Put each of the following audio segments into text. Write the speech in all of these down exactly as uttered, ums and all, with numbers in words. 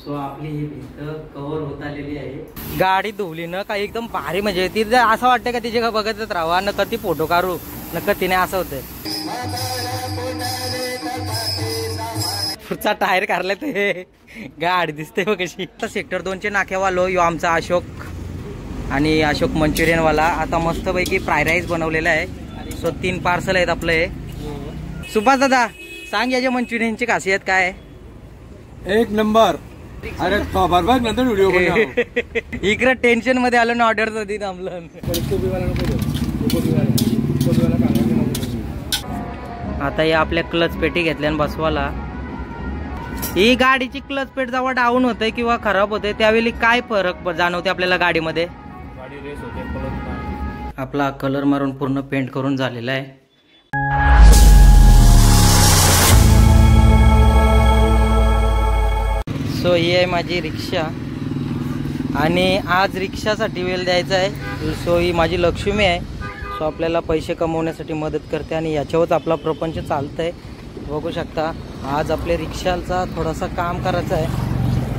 So आपली ही भिंत cover होत आलेली आहे। गाडी धुवली ना काही एकदम भारी, म्हणजे ती असं वाटतं का तिचे बघतच राहावा न कधी फोटो काढू न कधीने असं होतं। पुढचा टायर काढलाय ते गाडी दिसते बघ कशी। सेक्टर दोनचे नाक्यावालो यो आमचा अशोक आणि अशोक मंचुरियन वाला आता मस्त पैकी फ्राय राईस बनवलेला आहे। सो तीन पार्सल आहेत आपले। सुभाष दादा सांग याच्या मंचुरियनची खासियत काय आहे? एक नंबर। अरे बरोबर नंतर व्हिडिओ बनव। इकडे टेन्शन मध्ये आलो ना ऑर्डर दी थांबलं। आता या आपल्या क्लच पेटी घेतल्या बसवाला। ही गाडीची क्लच पेट जेव्हा डाऊन होते किंवा खराब होते त्यावेळी काय फरक जाणवते आपल्याला गाडीमध्ये? गाडी रेस होते, पळत नाही। आपला कलर मारून पूर्ण पेंट करून झालेला आहे। सो ही आहे माझी रिक्षा आणि आज रिक्षासाठी वेळ द्यायचा आहे। सो ही माझी लक्ष्मी आहे। सो आपल्याला पैसे कमवण्यासाठी मदत करते आणि याच्यावरच आपला प्रपंच चालत आहे। बघू शकता आज आपल्या रिक्षाचा थोडासा काम करायचं आहे।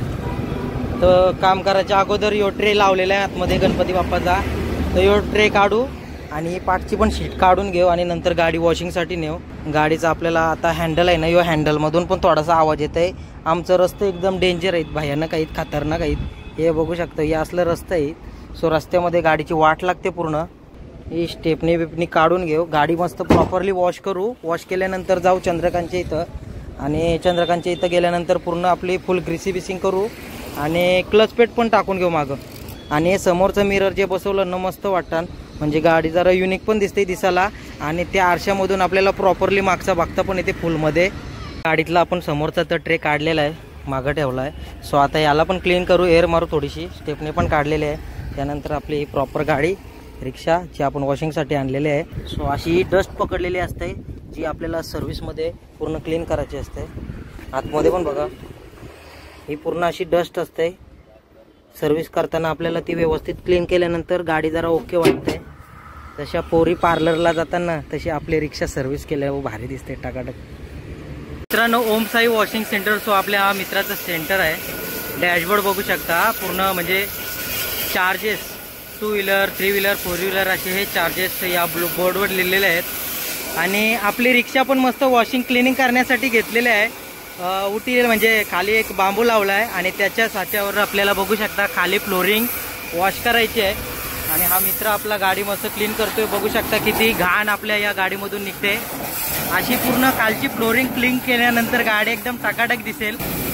तर काम करायच्या अगोदर यो ट्रे लावलेला आहे आतमध्ये गणपती बाप्पाचा। तर यो ट्रे काढू आणि पाठची पण शीट काढून घेऊ आणि नंतर गाडी वॉशिंगसाठी नेऊ। गाडीचा आपल्याला आता हँडल आहे ना, यो हँडलमधून पण थोडासा आवाज येत आहे। आमचं रस्ते एकदम डेंजर आहेत, भयानक आहेत, खतरनाक आहेत। हे बघू शकता हे असलं रस्ते आहेत। सो रस्त्यामध्ये गाडीची वाट लागते पूर्ण। ही स्टेपनी बिपनी काढून घेऊ, गाडी मस्त प्रॉपरली वॉश करू। वॉश केल्यानंतर जाऊ चंद्रकांतच्या इथं आणि चंद्रकांतच्या इथं गेल्यानंतर पूर्ण आपली फुल ग्रीसी बिसिंग करू आणि क्लच पेट पण टाकून घेऊ मागं। आणि हे समोरचं मिरर जे बसवलं ना मस्त वाटतं, म्हणजे गाडी जरा युनिक पण दिसते दिसायला आणि त्या आरशामधून आपल्याला प्रॉपरली मागचा बघता पण येते फुलमध्ये। गाडीतला आपण समोरचा तर ट्रे काढलेला आहे, मागं ठेवला आहे। सो आता याला पण क्लीन करू, एअर मारू थोडीशी, स्टेपने पण काढलेली आहे। त्यानंतर आपली प्रॉपर गाडी रिक्षा जी आपण वॉशिंगसाठी आणलेली आहे। सो अशी डस्ट पकडलेली असते जी आपल्याला सर्व्हिसमध्ये पूर्ण क्लीन करायची असते। आतमध्ये पण बघा ही पूर्ण अशी डस्ट असते। सर्व्हिस करताना आपल्याला ती व्यवस्थित क्लीन केल्यानंतर गाडी जरा ओके वाटते। जशा पोरी पार्लरला जाताना तशी आपली रिक्षा सर्व्हिस केल्यावर भारी दिसते टाकाटक। मित्रांनो Om Sai washing centre, so आपल्या हा मित्राचं सेंटर आहे। डॅशबोर्ड बघू शकता पूर्ण, म्हणजे charges two wheeler three wheeler four wheeler असे हे चार्जेस या ब्लू बोर्डवर लिहिलेले आहेत। आणि आपली रिक्षा पण मस्त वॉशिंग क्लिनिंग करण्यासाठी घेतलेले आहे। उटी म्हणजे खाली एक बांबू लावला आहे आणि त्याच्या साच्यावर आपल्याला बघू शकता खाली फ्लोरिंग वॉश करायची आहे। आणि हा मित्र आपला गाडी मस्त क्लीन करतोय, बघू शकता किती घाण आपल्या या गाडीमधून निघते। अशी पूर्ण कालची फ्लोरिंग क्लीन केल्यानंतर गाडी एकदम टकाटक दिसेल।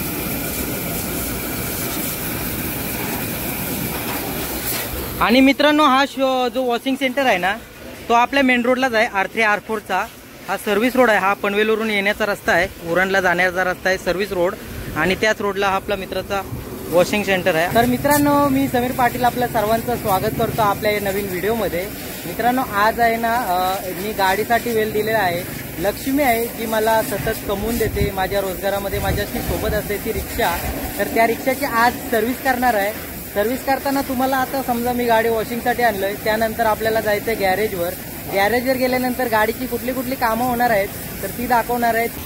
आणि मित्रांनो हा शो जो वॉशिंग सेंटर आहे ना तो आपल्या मेन रोडलाच आहे, आर थ्री आर फोरचा हा सर्व्हिस रोड आहे। हा पनवेलवरून येण्याचा रस्ता आहे, उरणला जाण्याचा रस्ता आहे सर्व्हिस रोड आणि त्याच रोडला हा आपला मित्राचा वॉशिंग सेंटर आहे। तर मित्रांनो मी समीर पाटील आपल्या सर्वांचं स्वागत करतो आपल्या या नवीन व्हिडिओमध्ये। मित्रांनो आज आहे ना मी गाडीसाठी वेळ दिलेला आहे। लक्ष्मी आहे जी मला सतत कमवून देते, माझ्या रोजगारामध्ये माझ्याशी सोबत असते ती रिक्षा। तर त्या रिक्षाची आज सर्व्हिस करणार आहे। सर्व्हिस करताना तुम्हाला आता समजा मी गाडी वॉशिंगसाठी आणलोय, त्यानंतर आपल्याला जायचं आहे गॅरेजवर। गॅरेजवर गेल्यानंतर गाडीची कुठली कुठली कामं होणार आहेत तर ती दाखवणार आहेत।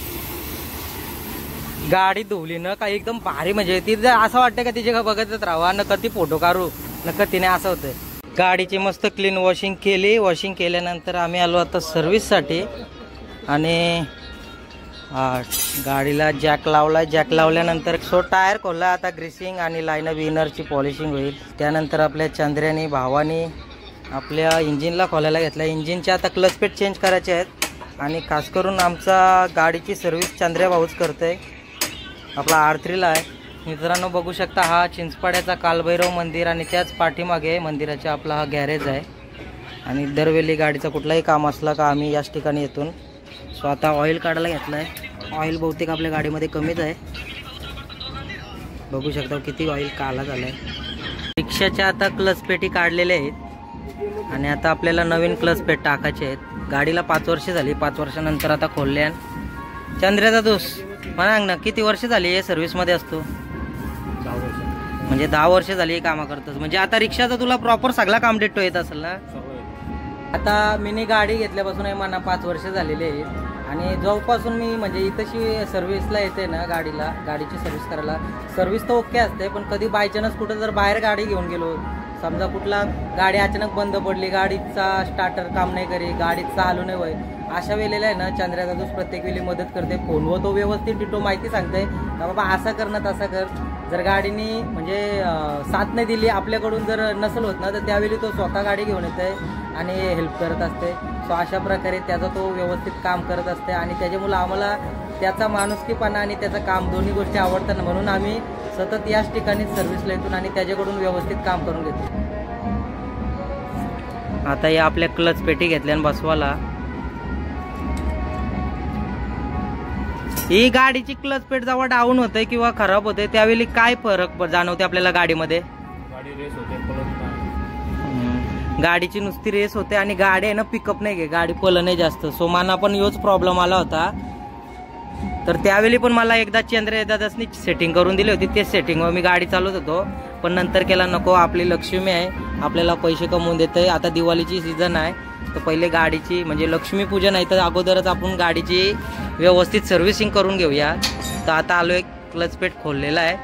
गाडी धुवली ना काही एकदम भारी, म्हणजे ती असं वाटतं का तिचे बघतच राहावा न कधी फोटो काढू न कधीने असं होतंय। गाडीची मस्त क्लीन वॉशिंग केली। वॉशिंग केल्यानंतर आम्ही आलो आता सर्व्हिससाठी आणि गाडीला जॅक लावला। जॅक लावल्यानंतर सो टायर खोलला, आता ग्रीसिंग आणि लाईनर विनरची पॉलिशिंग होईल। त्यानंतर आपल्या चंद्र्यानी भावानी आपल्या इंजिनला खोलायला घेतला। इंजिनचे आता क्लच पेट चेंज करायचे आहेत आणि खास करून आमचा गाडीची सर्व्हिस चंद्र्या भाऊच करतोय, आपला आर थ्रीला आहे। मित्रांनो बघू शकता हा चिंचपाड्याचा कालभैरव मंदिर आणि त्याच पाठीमागे मंदिराचा आपला हा गॅरेज आहे। आणि दरवेळी गाडीचा कुठलाही काम असला का आम्ही याच ठिकाणी येतून। सो आता ऑइल काढायला घेतला आहे। ऑइल बहुतेक आपल्या गाडीमध्ये कमीच आहे, बघू शकता किती ऑइल काला झाला आहे। रिक्षाच्या आता क्लच पेटी काढलेल्या आहेत आणि आता आपल्याला नवीन क्लच पेट टाकायचे आहेत। गाडीला पाच वर्ष झाली, पाच वर्षानंतर आता खोलल्या। चंद्र्याचा दोस्त म्हणा ना किती वर्ष झाली हे सर्व्हिसमध्ये असतो? दहा वर्ष म्हणजे दहा वर्ष झाली हे कामं करतोस, म्हणजे आता रिक्षाचा तुला प्रॉपर सगळा काम देतो येत असेल ना? आता मिनी गाडी घेतल्यापासून आहे म्हणा पाच वर्ष झालेली आहे आणि जेव्हापासून मी म्हणजे इथंशी सर्व्हिसला येते ना गाडीला, गाडीची सर्व्हिस करायला, सर्व्हिस तर ओके असते, पण कधी बाय चान्स कुठं जर बाहेर गाडी घेऊन गेलो, समजा कुठला गाडी अचानक बंद पडली, गाडीचा स्टार्टर काम नाही करी, गाडी चालू नाही होय, अशा वेळेला आहे ना चंद्र्या दादूस प्रत्येक वेळी मदत करते. फोनवर तो व्यवस्थित डिटो माहिती सांगते का बाबा असं कर ना तसं कर. जर गाडीनी म्हणजे साथ नाही दिली आपल्याकडून जर नसेल होत ना, तर त्यावेळी तो स्वतः गाडी घेऊन येते आणि हेल्प करत असते. सो अशा प्रकारे त्याचा तो व्यवस्थित काम करत असते आणि त्याच्यामुळं आम्हाला त्याचा माणुसकीपणा आणि त्याचं काम दोन्ही गोष्टी आवडतात, म्हणून आम्ही सतत याच ठिकाणी सर्व्हिसला येतो आणि त्याच्याकडून व्यवस्थित काम करून घेतो. आता या आपल्या क्लच पेटी घेतल्यान बसवाला, ही गाडीची क्लच पेट जेव्हा डाऊन होते किंवा खराब होते त्यावेळी काय फरक जाणवते आपल्याला गाडीमध्ये? गाडी रेस होते, गाडीची नुसती रेस होते आणि गाडी आहे ना पिकअप नाही घे, गाडी पळत नाही जास्त. सो मला पण योच प्रॉब्लेम आला होता. तर त्यावेळी पण मला एकदा चंद्र दादासनी सेटिंग करून दिली होती, ते सेटिंगवर मी गाडी चालवत होतो, पण नंतर केला नको, आपली लक्ष्मी आहे, आपल्याला पैसे कमवून देते. आता दिवाळीची सीझन आहे, तर पहिले गाडीची म्हणजे लक्ष्मी पूजन आहे, तर अगोदरच आपण गाडीची व्यवस्थित सर्व्हिसिंग करून घेऊया. तर आता आलो, एक क्लच पेट खोललेला आहे,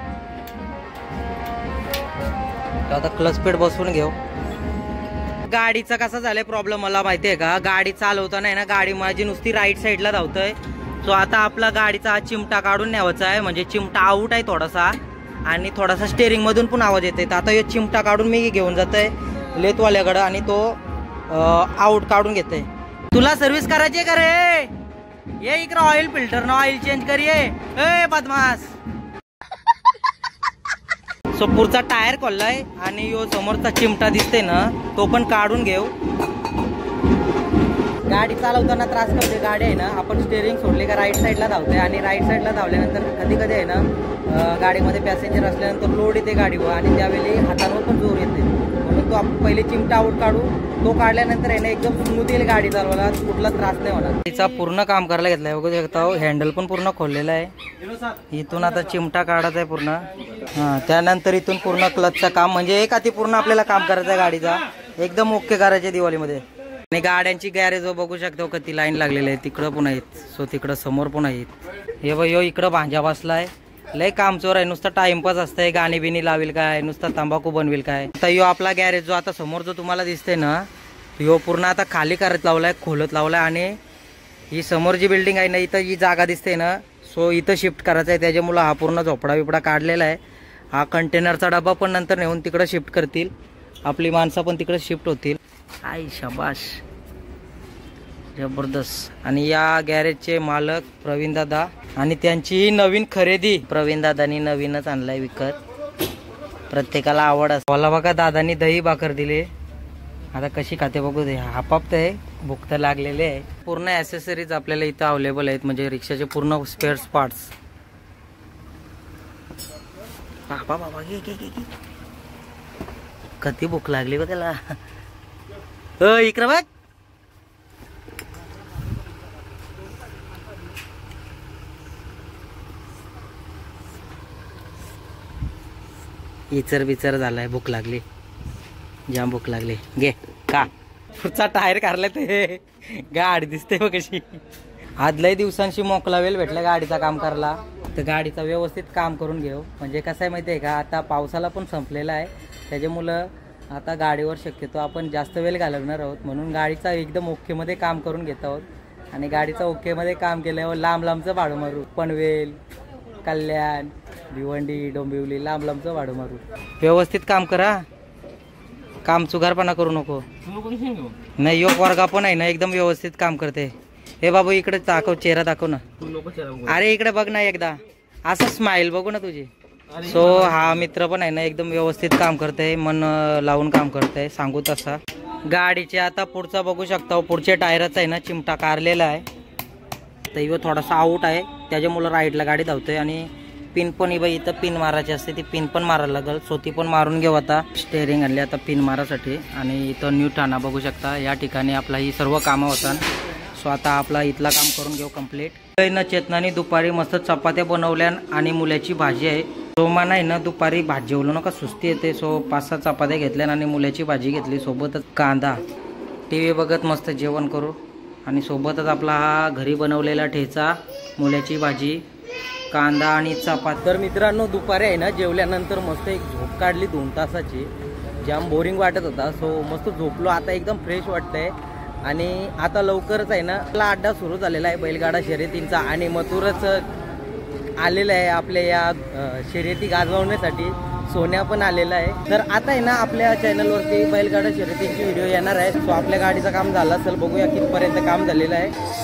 तर आता क्लच पेट बसवून घेऊ. गाडीचा कसा झालाय प्रॉब्लेम मला माहिती आहे का, गाडी चालवताना आहे ना गाडी माझी नुसती राईट साईडला धावतोय. सो आता आपला गाडीचा चिमटा काढून न्यावायचा आहे, म्हणजे चिमटा आऊट आहे थोडासा आणि थोडासा स्टेअरिंग मधून पण आवाज येते. तर आता हे चिमटा काढून मी घेऊन जातोय लेथवाल्याकडं आणि तो आऊट काढून घेते. तुला सर्व्हिस करायची आहे का रे? ये इकडे ऑइल फिल्टर ना ऑइल चेंज करिये ए बदमाश. सो पुढचा टायर खोललाय आणि यो समोरचा चिमटा दिसते ना तो पण काढून घेऊ. गाडी चालवताना त्रास करते गाडी आहे ना, आपण स्टेअरिंग सोडले का राईट साईडला धावते आणि राईट साईडला धावल्यानंतर कधी कधी आहे ना गाडीमध्ये पॅसेंजर असल्यानंतर लोड येते गाडीवर आणि त्यावेळी हातांवर पण जोर येते, म्हणून तो आपण पहिले चिमटा आऊट काढू. तो काढल्यानंतर आहे ना एकदम स्मूथ येईल गाडी चालवायला, कुठला त्रास नाही होणार. तिचा पूर्ण काम करायला घेतलाय, बघू शकता हँडल पण पूर्ण खोललेला आहे. इथून आता चिमटा काढायचा आहे पूर्ण, हा त्यानंतर इथून पूर्ण क्लचचं काम, म्हणजे एक हाती पूर्ण आपल्याला काम करायचं आहे गाडीचा, एकदम ओके करायचे दिवाळीमध्ये. आणि गाड्यांची गॅरेज बघू शकतो किती लाईन लागलेली आहे, तिकडं पण आहेत. सो तिकडं समोर पण आहेत. हे बघ यो इकडं भांजा बसलाय, लय कामचोर आहे, नुसतं टाइमपास असतंय, गाणी बिनी लावेल काय, नुसतं तंबाखू बनवेल काय. आता यो आपला गॅरेज जो आता समोर जो तुम्हाला दिसते ना, यो पूर्ण आता खाली करत लावलाय, खोलत लावलाय आणि ही समोर जी बिल्डिंग आहे ना इथं जी जागा दिसते ना, सो इथं शिफ्ट करायचं आहे. त्याच्यामुळं हा पूर्ण झोपडा बिपडा काढलेला आहे. हा कंटेनरचा डबा पण नंतर नेऊन तिकडं शिफ्ट करतील, आपली माणसं पण तिकडे शिफ्ट होतील. आई शाबाश, जबरदस्त. आणि या गॅरेजचे मालक प्रवीण दादा आणि त्यांची नवीन खरेदी प्रवीण दादानी नवीनच आणलाय विकत. प्रत्येकाला आवड असते. मला बघा दादानी दही भाकर दिली, आता कशी खाते बघू दे. हापापते, भूक तर लागलेले आहे. पूर्ण ॲसेसरीज आपल्याला इथं अवेलेबल आहेत, म्हणजे रिक्षाचे पूर्ण स्पेअर पार्ट्स. बाबा बाबा घे घे घे, कधी भूक लागली बघ त्याला. इकडं बघ, इचर बिचर झालाय, भूक लागली, जाम भूक लागली. घे का. पुढचा टायर काढलाय ते गाडी दिसते बघ कशी. आज लय दिवसांशी मोकला वेळ भेटला गाडीचा काम करायला, तर गाडीचा व्यवस्थित काम करून घेऊ. म्हणजे कसं आहे माहिती आहे का, आता पावसाला पण संपलेला आहे, त्याच्यामुळं आता गाडीवर शक्यतो आपण जास्त वेळ घालवणार आहोत, म्हणून गाडीचा एकदम ओकेमध्ये काम करून घेत आहोत. आणि गाडीचा ओकेमध्ये काम केल्यावर लांब लांबचं भाडं मारू, पनवेल, कल्याण, भिवंडी, डोंबिवली, लांब लांबचं भाडं मारू. व्यवस्थित काम करा, काम चुगारपणा करू नको. नाही योग वर्गा पण आहे ना एकदम व्यवस्थित काम करते. हे बाबू इकडे दाखव, चेहरा दाखव ना. अरे इकडे बघ ना एकदा, असं स्माइल बघू ना तुझी. सो हा मित्र पण आहे ना एकदम व्यवस्थित काम करते, मन लावून काम करते, सांगू तसा. गाडीचे आता पुढचा बघू शकता, पुढच्या टायरचा आहे ना चिमटा कारलेला आहे, तर इथं थोडासा आऊट आहे, त्याच्यामुळं राईडला गाडी धावतोय. आणि पिन पण इथं इथं पिन मारायची असते, ती पिन पण मारायला लागेल. सो ती पण मारून घेऊ. आता स्टेअरिंग आणली आता पिन मारासाठी. आणि इथं न्यू ठाणा बघू शकता, या ठिकाणी आपला ही सर्व कामं होतात. सो आता आपला इथला काम करून घेऊ कम्प्लीट. न चेतनाने दुपारी मस्त चपात्या बनवल्या आणि मुल्याची भाजी आहे. सोमाना आहे ना दुपारी भात जेवलो नका सुस्ती येते, सो पाच सहा चपात्या घेतल्या आणि मुल्याची भाजी घेतली, सोबतच कांदा. टी व्ही बघत मस्त जेवण करू आणि सोबतच आपला हा घरी बनवलेला ठेचा, मुल्याची भाजी, कांदा आणि चपाती. तर मित्रांनो दुपारी आहे ना जेवल्यानंतर मस्त एक झोप काढली दोन तासाची. जाम बोरिंग वाटत होता, सो मस्त झोपलो. आता एकदम फ्रेश वाटतंय. आणि आता लवकरच आहे ना आपला अड्डा सुरू झालेला आहे बैलगाडा शर्यतींचा. आणि मथुरच आलेलं आहे आपल्या या शर्यती गाजवण्यासाठी. सोन्या पण आलेला आहे. तर आता आहे ना आपल्या चॅनलवरती बैलगाडा शर्यतींची व्हिडिओ येणार आहे. सो आपल्या गाडीचं काम झालं असेल, बघूया कितपर्यंत काम झालेलं आहे.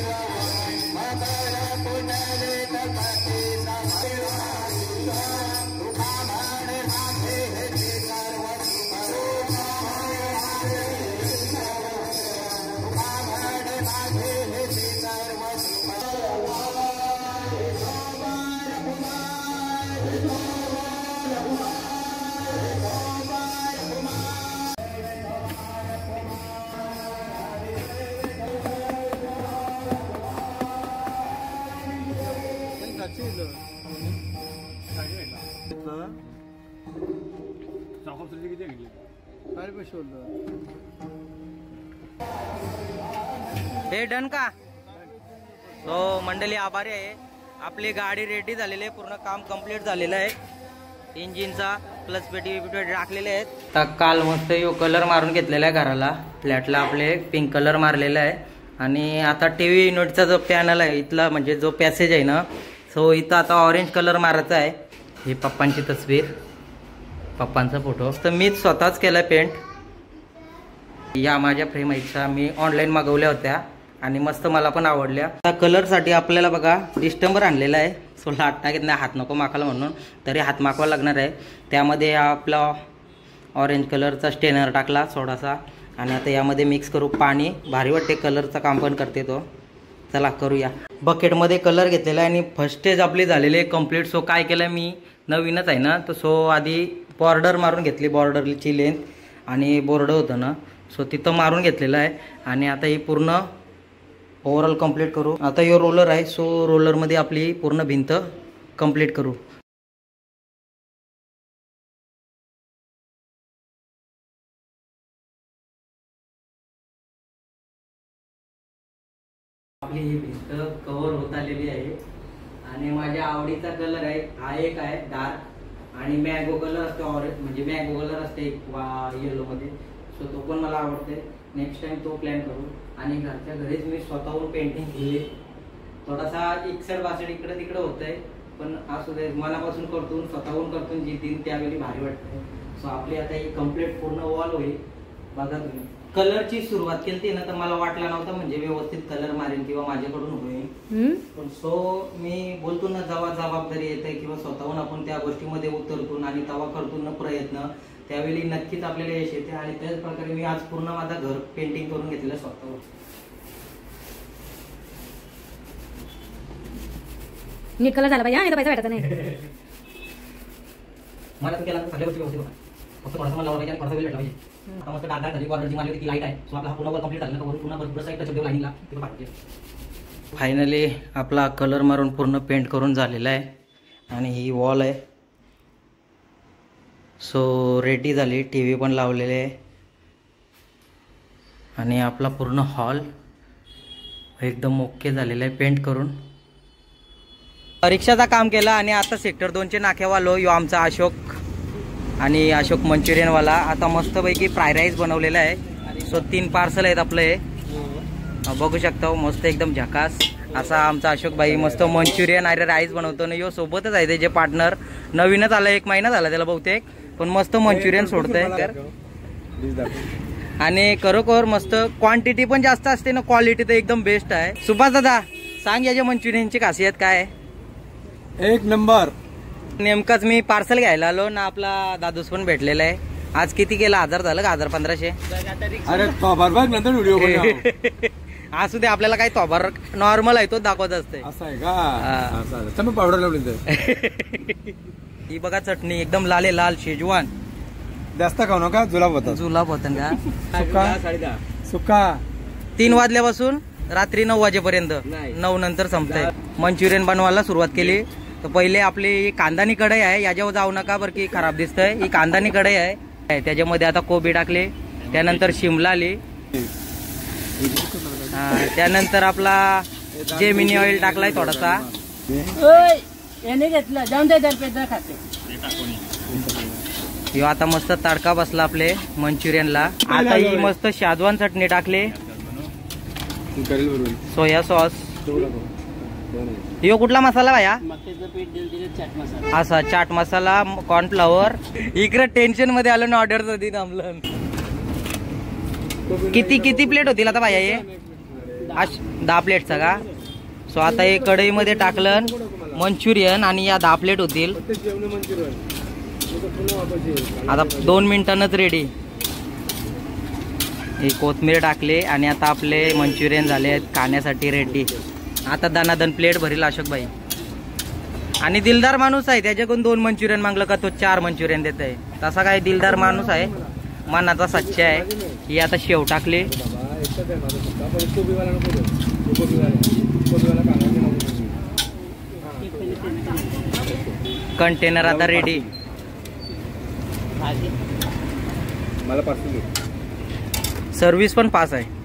हे डन का? तो मंडळी आभारी आहे. आपली गाडी रेडी झालेली आहे, पूर्ण काम कंप्लीट झालेलं आहे. इंजिनचा प्लस पेटी पेटी टाकलेले आहेत. तर काल मस्त यो कलर मारून घेतलेला आहे घराला. फ्लॅटला आपले पिंक कलर मारलेला आहे. आणि आता टी व्ही युनिटचा जो पॅनल आहे इथला, म्हणजे जो पॅसेज आहे ना, सो इथं आता ऑरेंज कलर मारायचा आहे. ही पप्पांची तस्वीर, पप्पांचा फोटो तर मीच स्वतःच केला पेंट. या माझ्या फ्रेम इच्छा मी ऑनलाईन मागवल्या होत्या आणि मस्त मला पण आवडल्या. आता कलरसाठी आपल्याला बघा डिस्टेंबर आणलेला आहे. सो लाट टाकीत नाही, हात नको माखायला म्हणून, तरी हात माखवा लागणार आहे. त्यामध्ये आपला ऑरेंज कलरचा स्टेनर टाकला थोडासा. आणि आता यामध्ये मिक्स करू पाणी. भारी वाटते, कलरचा काम पण करते तो. चला करूया. बकेटमध्ये कलर घेतलेला आहे आणि फर्स्ट स्टेज आपली झालेली आहे कंप्लीट. सो काय केलं मी, नवीनच आहे ना, तर सो आधी बॉर्डर मारून घेतली, बॉर्डरची लेंथ आणि बोर्ड होतं ना, सो तिथं मारून घेतलेलं आहे. आणि आता ही पूर्ण ओव्हरऑल कंप्लीट करू. आता यो रोलर आहे, सो रोलरमध्ये आपली पूर्ण भिंत कंप्लीट करू. आपली ही भिंत कव्हर होत आलेली आहे. आणि माझ्या आवडीचा कलर आहे हा एक आहे डार्क, आणि मँगो कलर असतो ऑरेंज, म्हणजे मँगो कलर असते येलो मध्ये, सो तो पण मला आवडते. नेक्स्ट टाइम तो प्लॅन करू. आणि घरच्या घरीच मी स्वतःहून पेंटिंग केली. थोडासा इकसड बासड इकडे तिकडे होतंय, पण असू दे, मनापासून करतून स्वतःहून करतून जी दिन त्यावेळी भारी वाटते. सो आपली आता ही कम्प्लीट पूर्ण वॉल होईल. बघा तुम्ही कलरची सुरुवात केली ना, तर मला वाटलं नव्हतं म्हणजे व्यवस्थित कलर मारेन किंवा माझ्याकडून होईल. पण सो मी बोलतो ना, जेव्हा जबाबदारी येते किंवा स्वतःहून आपण त्या गोष्टीमध्ये उतरतून आणि तेव्हा करतो ना प्रयत्न, त्यावेळी नक्कीच आपल्याला यश येते. आणि त्याच प्रकारे मी आज पूर्ण माझं घर पेंटिंग करून घेतलं स्वतःवर. मी कलर झाला पाहिजे, पैसा भेटत नाही मला तर केला सगळ्या गोष्टी व्यवस्थित होतात. फक्त थोडासा मला लावायचा, थोडासा वेळ भेटला पाहिजे. आता मस्त डाग डाग झाली, बॉर्डरची मारली होती, लाईट आहे. सो आपला पूर्ण वर कंप्लीट झाला ना, पूर्ण बरोबर साईड टच लाईनला ते पाहिजे. फायनली आपला कलर मारून पूर्ण पेंट करून झालेला आहे. आणि ही वॉल आहे, सो रेडी झाली. टी व्ही पण लावलेले आहे. आणि आपला पूर्ण हॉल एकदम ओके झालेला आहे पेंट करून. रिक्षाचा काम केलं. आणि आता सेक्टर दोनचे नाक्यावालो यो आमचा अशोक, आणि अशोक मंचुरियनवाला आता मस्तपैकी फ्राय राईस बनवलेला आहे. सो तीन पार्सल आहेत आपलं. हे बघू शकता, मस्त एकदम झकास असा आमचा अशोक भाई मस्त मंचुरियन आणि राईस बनवतो ना. यो सोबतच आहे त्याचे पार्टनर, नवीनच आला, एक महिना झाला त्याला बहुतेक, पण मस्त मंचुरियन सोडतंय. आणि खरोखर मस्त क्वांटिटी पण जास्त असते ना, क्वालिटी तर एकदम बेस्ट आहे. सुभाष दादा सांग याच्या मंचुरियनची खासियत काय आहे? एक नंबर. नेमकाच मी पार्सल घ्यायला आलो ना, आपला दादूस पण भेटलेला आहे. आज किती केला, हजार झालं का, हजार पंधराशे? अरे बरोबर नंतर व्हिडिओ असू दे, आपल्याला काही तोबार नॉर्मल आहे तो दाखवत असते. असं आहे का? पावडर लावली. ही बघा चटणी एकदम लाल लाल शेजवान. जास्त खाऊ नका, जुलाब होता. जुलाब होता का? सुका सुका तीन वाजल्यापासून रात्री नऊ वाजेपर्यंत, नऊ नंतर संपतंय. मंचुरियन बनवायला सुरुवात केली. तर पहिले आपली कांदानी कढई आहे, याच्यावर जाऊ नका बरं की खराब दिसतंय. ही कांदानी कढई आहे, त्याच्यामध्ये आता कोबी टाकले, त्यानंतर शिमला आली. हा, त्यानंतर आपला जेमिनी ऑइल टाकलाय थोडासा. याने घेतलं जाऊन दे दर पेद्दा खाते. ह्यो आता मस्त तडका बसला आपले मंचुरियनला. आता ही मस्त शेजवान चटणी टाकले, सोया सॉस. ह्यो कुठला मसाला भाया? मक्याचं पीठ दिलं चाट मसाला. असा चाट मसाला, कॉर्नफ्लॉवर. इकडे टेन्शन मध्ये आलो ना ऑर्डर होती थांबलं. किती किती प्लेट होतील आता भाया हे? आश- दहा प्लेटचा का? सो आता हे कढईमध्ये टाकलं मंचुरियन आणि या दहा प्लेट होतील. आता दोन मिनिटांनच रेडी. हे कोथमीर टाकले आणि आता आपले मंचुरियन झाले आहेत खाण्यासाठी रेडी. आता दनादन प्लेट भरील अशोक भाई. आणि दिलदार माणूस आहे, त्याच्याकडून दोन मंचुरियन मागलं का तो चार मंचुरियन देत आहे. तसा काय दिलदार माणूस आहे, मनाचा सच्चा आहे. ही आता शेव टाकली. कंटेनर आता रेडी. मला पार्सल सर्व्हिस पण पास आहे.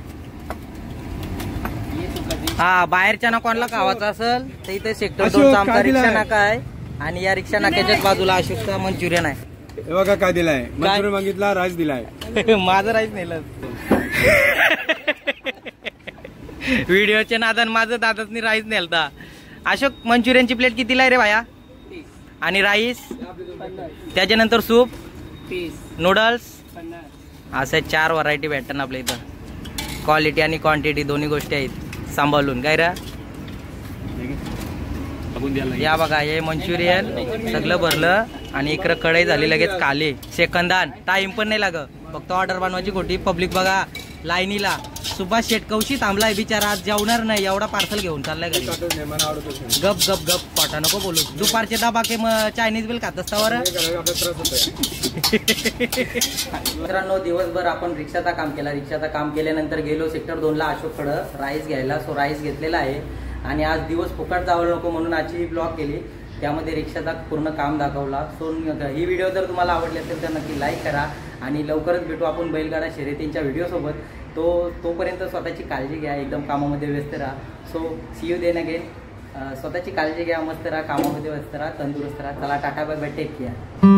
हा, बाहेरच्या ना कोणाला खावायचं असेल तर इथे सेक्टर अशोक, दोनचा आमचा काय दिलंय? रिक्षा नाका आहे आणि या रिक्षा नाक्याच्याच बाजूला अशोकचा मंचुरियन आहे. हे बघा काय दिलाय, मंचुरियन मागितला, राईस दिलाय. माझं राईस नेलं. व्हिडिओच्या नादान माझं दादाच राईस नेलता. अशोक, मंचुरियनची प्लेट कितीला आहे रे भाया? आणि राईस, त्याच्यानंतर सूप, नूडल्स, असे चार व्हरायटी भेटतात आपल्या इथं. क्वालिटी आणि क्वांटिटी दोन्ही गोष्टी आहेत सांभाळून. काय रा या बघा, हे मंचुरियन सगळं भरलं आणि इकडं कढई झाली लगेच खाली. सेकंदान टाइम पण नाही लागत, फक्त ऑर्डर बनवायची खोटी. पब्लिक बघा लाईनीला. सुभाष शेटकवशी थांबलाय बिचारा, आज जेवणार नाही एवढा पार्सल घेऊन चाललाय घरी. गप गप गप पाटा नको बोलू. दुपारचे दबा के मग चायनीज बिल खात असतावर. मित्रांनो, दिवसभर आपण रिक्षाचा काम केला. रिक्षाचा काम केल्यानंतर गेलो सेक्टर दोनला अशोककडं राईस घ्यायला. सो राईस घेतलेला आहे आणि आज दिवस फुकट जावं नको म्हणून आजची ब्लॉग केली. त्यामध्ये रिक्षाचा पूर्ण काम दाखवला. सो ही व्हिडिओ जर तुम्हाला आवडली असेल तर नक्की लाईक करा आणि लवकरच भेटू आपण बैलगाडा शर्यतींच्या व्हिडिओसोबत. तो तोपर्यंत स्वतःची काळजी घ्या, एकदम कामामध्ये व्यस्त राहा. So see you then again. स्वतःची काळजी घ्या, मस्त राहा, कामामध्ये व्यस्त राहा, तंदुरुस्त राहा. चला, tata bye bye, take care.